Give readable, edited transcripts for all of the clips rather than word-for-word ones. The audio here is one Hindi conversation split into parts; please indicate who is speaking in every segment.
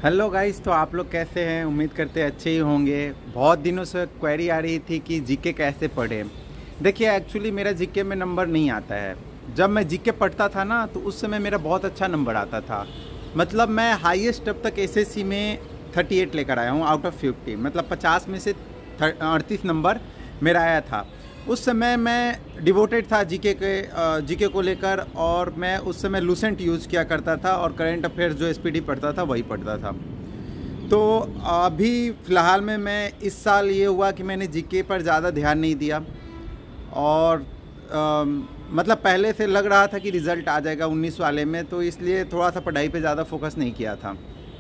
Speaker 1: हेलो गाइस, तो आप लोग कैसे हैं? उम्मीद करते हैं अच्छे ही होंगे। बहुत दिनों से क्वेरी आ रही थी कि जीके कैसे पढ़े। देखिए, एक्चुअली मेरा जीके में नंबर नहीं आता है। जब मैं जीके पढ़ता था ना, तो उस समय मेरा बहुत अच्छा नंबर आता था। मतलब मैं हाईएस्ट अब तक एसएससी में 38 लेकर आया हूँ आउट ऑफ 50। मतलब 50 में से 38 नंबर मेरा आया था। उस समय मैं डिवोटेड था जीके को लेकर, और मैं उस समय लूसेंट यूज़ किया करता था और करंट अफेयर्स जो एसपीडी पढ़ता था वही पढ़ता था। तो अभी फ़िलहाल में मैं इस साल ये हुआ कि मैंने जीके पर ज़्यादा ध्यान नहीं दिया, और मतलब पहले से लग रहा था कि रिज़ल्ट आ जाएगा 19 वाले में, तो इसलिए थोड़ा सा पढ़ाई पे ज़्यादा फोकस नहीं किया था।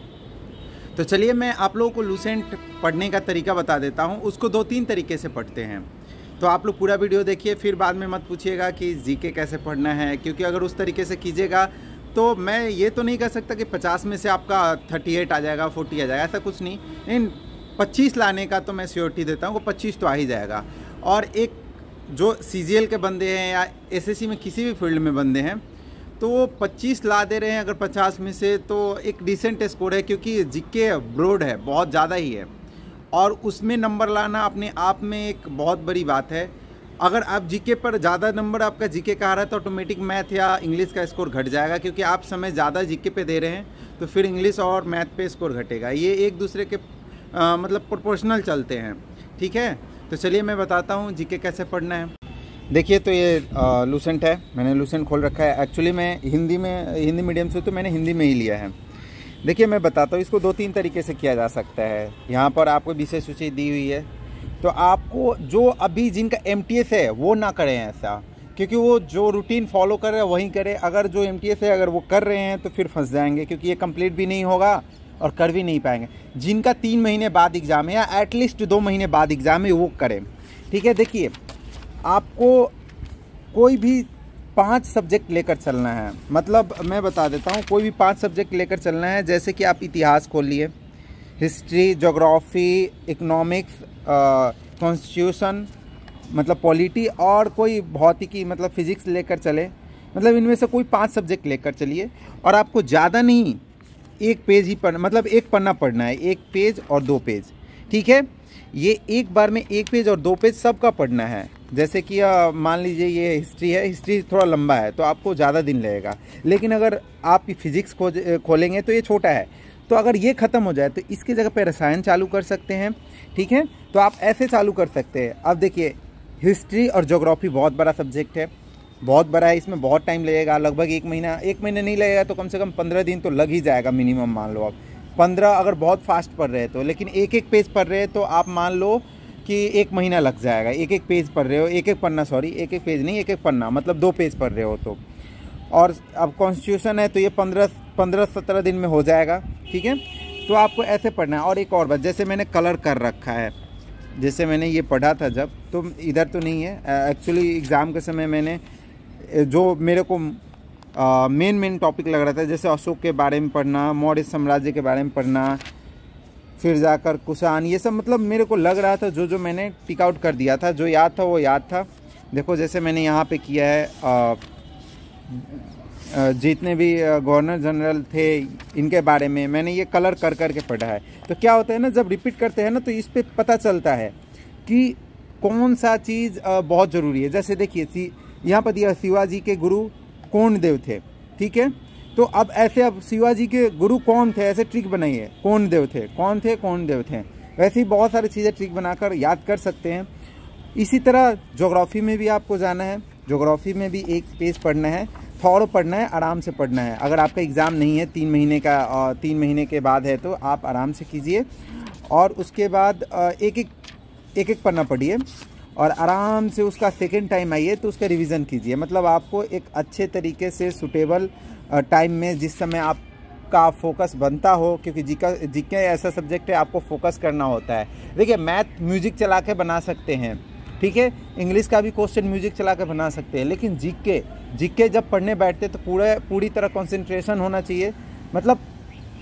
Speaker 1: तो चलिए मैं आप लोगों को लूसेंट पढ़ने का तरीका बता देता हूँ। उसको 2-3 तरीके से पढ़ते हैं, तो आप लोग पूरा वीडियो देखिए, फिर बाद में मत पूछिएगा कि जीके कैसे पढ़ना है, क्योंकि अगर उस तरीके से कीजिएगा तो मैं ये तो नहीं कह सकता कि 50 में से आपका 38 आ जाएगा, 40 आ जाएगा, ऐसा कुछ नहीं। इन 25 लाने का तो मैं श्योरिटी देता हूँ कि 25 तो आ ही जाएगा। और एक जो सीजीएल के बंदे हैं या एसएससी में किसी भी फील्ड में बंदे हैं, तो वो 25 ला दे रहे हैं अगर 50 में से, तो एक डिसेंट स्कोर है, क्योंकि जीके ब्रॉड है, बहुत ज़्यादा ही है, और उसमें नंबर लाना अपने आप में एक बहुत बड़ी बात है। अगर आप जीके पर ज़्यादा नंबर आपका जीके का आ रहा है, तो ऑटोमेटिक मैथ या इंग्लिश का स्कोर घट जाएगा, क्योंकि आप समय ज़्यादा जीके पे दे रहे हैं, तो फिर इंग्लिश और मैथ पे स्कोर घटेगा। ये एक दूसरे के मतलब प्रोपोर्शनल चलते हैं, ठीक है। तो चलिए मैं बताता हूँ जीके कैसे पढ़ना है। देखिए, तो ये लूसेंट है, मैंने लूसेंट खोल रखा है। एक्चुअली मैं हिंदी मीडियम से, तो मैंने हिंदी में ही लिया है। देखिए मैं बताता हूँ, इसको 2-3 तरीके से किया जा सकता है। यहाँ पर आपको विषय सूची दी हुई है, तो आपको जो अभी जिनका एमटीएस है वो ना करें ऐसा, क्योंकि वो जो रूटीन फॉलो कर रहे हैं वहीं करें। अगर जो एमटीएस है अगर वो कर रहे हैं तो फिर फंस जाएंगे, क्योंकि ये कंप्लीट भी नहीं होगा और कर भी नहीं पाएंगे। जिनका 3 महीने बाद एग्ज़ाम है या एटलीस्ट 2 महीने बाद एग्ज़ाम है, वो करें, ठीक है। देखिए, आपको कोई भी 5 सब्जेक्ट लेकर चलना है। मतलब मैं बता देता हूँ, कोई भी 5 सब्जेक्ट लेकर चलना है। जैसे कि आप इतिहास खोल लिए, हिस्ट्री, ज्योग्राफी, इकोनॉमिक्स, कॉन्स्टिट्यूशन मतलब पॉलिटी, और कोई भौतिकी मतलब फिजिक्स लेकर चले। मतलब इनमें से कोई 5 सब्जेक्ट लेकर चलिए, और आपको ज़्यादा नहीं, 1 पेज ही पढ़ना, मतलब 1 पन्ना पढ़ना है, 1 पेज और 2 पेज, ठीक है। ये एक बार में 1 पेज और 2 पेज सबका पढ़ना है। जैसे कि मान लीजिए ये हिस्ट्री है, हिस्ट्री थोड़ा लंबा है तो आपको ज़्यादा दिन लगेगा, लेकिन अगर आप फिजिक्स खोलेंगे तो ये छोटा है। तो अगर ये ख़त्म हो जाए तो इसकी जगह पे रसायन चालू कर सकते हैं, ठीक है। तो आप ऐसे चालू कर सकते हैं। अब देखिए, हिस्ट्री और ज्योग्राफी बहुत बड़ा सब्जेक्ट है, बहुत बड़ा है, इसमें बहुत टाइम लगेगा, लगभग 1 महीना नहीं लगेगा तो कम से कम 15 दिन तो लग ही जाएगा मिनिमम। मान लो आप 15, अगर बहुत फास्ट पढ़ रहे हैं तो, लेकिन एक पेज पढ़ रहे हैं तो आप मान लो कि 1 महीना लग जाएगा। एक पेज पढ़ रहे हो, एक पन्ना, सॉरी, एक पेज नहीं, एक पन्ना, मतलब 2 पेज पढ़ रहे हो तो। और अब कॉन्स्टिट्यूशन है तो ये 15-17 दिन में हो जाएगा, ठीक है। तो आपको ऐसे पढ़ना है। और एक और बात, जैसे मैंने कलर कर रखा है, जैसे मैंने ये पढ़ा था जब, तो इधर तो नहीं है एक्चुअली, एग्ज़ाम के समय मैंने जो मेरे को मेन टॉपिक लग रहा था, जैसे अशोक के बारे में पढ़ना, मौर्य साम्राज्य के बारे में पढ़ना, फिर जाकर कुषाण, ये सब मतलब मेरे को लग रहा था, जो मैंने टिक आउट कर दिया था, जो याद था वो याद था। देखो जैसे मैंने यहाँ पे किया है, जितने भी गवर्नर जनरल थे इनके बारे में मैंने ये कलर कर के पढ़ा है। तो क्या होता है ना, जब रिपीट करते हैं ना, तो इस पे पता चलता है कि कौन सा चीज़ बहुत ज़रूरी है। जैसे देखिए, यहाँ पर दिया शिवाजी के गुरु कौन देव थे, ठीक है। तो अब ऐसे, अब शिवाजी के गुरु कौन थे, ऐसे ट्रिक बनाइए, कौन देव थे, कौन देव थे। वैसे ही बहुत सारी चीज़ें ट्रिक बनाकर याद कर सकते हैं। इसी तरह ज्योग्राफी में भी आपको जाना है, ज्योग्राफी में भी 1 पेज पढ़ना है, थोड़ा पढ़ना है, आराम से पढ़ना है। अगर आपका एग्ज़ाम नहीं है 3 महीने का, 3 महीने के बाद है, तो आप आराम से कीजिए, और उसके बाद एक पन्ना पढ़िए, और आराम से उसका सेकेंड टाइम आइए तो उसका रिवीजन कीजिए। मतलब आपको एक अच्छे तरीके से सूटेबल टाइम में, जिस समय आपका फोकस बनता हो, क्योंकि जीके ऐसा सब्जेक्ट है आपको फोकस करना होता है। देखिए, मैथ म्यूजिक चला के बना सकते हैं, ठीक है, इंग्लिश का भी क्वेश्चन म्यूजिक चला के बना सकते हैं, लेकिन जीके जब पढ़ने बैठते तो पूरी तरह कंसंट्रेशन होना चाहिए। मतलब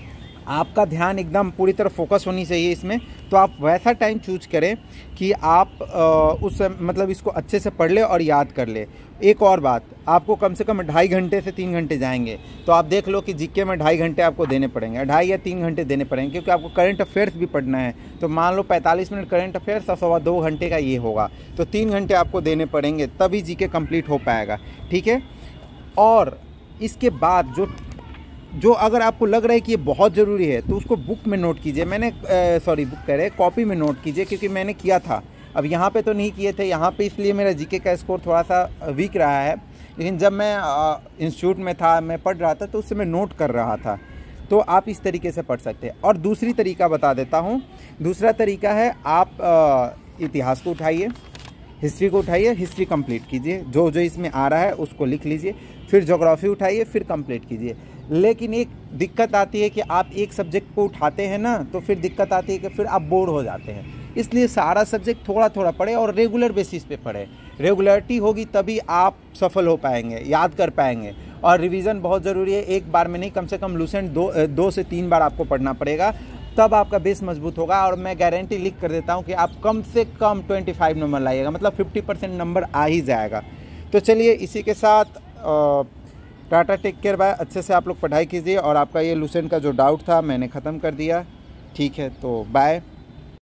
Speaker 1: आपका ध्यान एकदम पूरी तरह फोकस होनी चाहिए इसमें। तो आप वैसा टाइम चूज करें कि आप उस मतलब इसको अच्छे से पढ़ ले और याद कर ले। एक और बात, आपको कम से कम 2.5 घंटे से 3 घंटे जाएंगे, तो आप देख लो कि जीके में 2.5 घंटे आपको देने पड़ेंगे, 2.5 या 3 घंटे देने पड़ेंगे, क्योंकि आपको करंट अफेयर्स भी पढ़ना है। तो मान लो 45 मिनट करंट अफेयर्स और 2.25 घंटे का ये होगा, तो 3 घंटे आपको देने पड़ेंगे, तभी जीके कंप्लीट हो पाएगा। ठीक है। और इसके बाद जो अगर आपको लग रहा है कि ये बहुत ज़रूरी है, तो उसको बुक में नोट कीजिए। मैंने कॉपी में नोट कीजिए, क्योंकि मैंने किया था। अब यहाँ पे तो नहीं किए थे, यहाँ पे इसलिए मेरा जीके का स्कोर थोड़ा सा वीक रहा है, लेकिन जब मैं इंस्टीट्यूट में था, मैं पढ़ रहा था, तो उससे मैं नोट कर रहा था। तो आप इस तरीके से पढ़ सकते हैं। और दूसरी तरीका बता देता हूँ। दूसरा तरीका है, आप इतिहास को उठाइए, हिस्ट्री को उठाइए, हिस्ट्री कंप्लीट कीजिए, जो जो इसमें आ रहा है उसको लिख लीजिए। फिर ज्योग्राफी उठाइए, फिर कंप्लीट कीजिए। लेकिन एक दिक्कत आती है कि आप एक सब्जेक्ट को उठाते हैं ना, तो फिर दिक्कत आती है कि फिर आप बोर हो जाते हैं। इसलिए सारा सब्जेक्ट थोड़ा थोड़ा पढ़े और रेगुलर बेसिस पे पढ़े। रेगुलरिटी होगी तभी आप सफल हो पाएंगे, याद कर पाएंगे। और रिवीजन बहुत ज़रूरी है, एक बार में नहीं, कम से कम लूसेंट 2 से 3 बार आपको पढ़ना पड़ेगा, तब आपका बेस मजबूत होगा। और मैं गारंटी लिख कर देता हूँ कि आप कम से कम 25 नंबर लाइएगा, मतलब 50% नंबर आ ही जाएगा। तो चलिए, इसी के साथ टाटा, टेक केयर, बाय। अच्छे से आप लोग पढ़ाई कीजिए। और आपका ये लूसेंट का जो डाउट था मैंने ख़त्म कर दिया। ठीक है, तो बाय।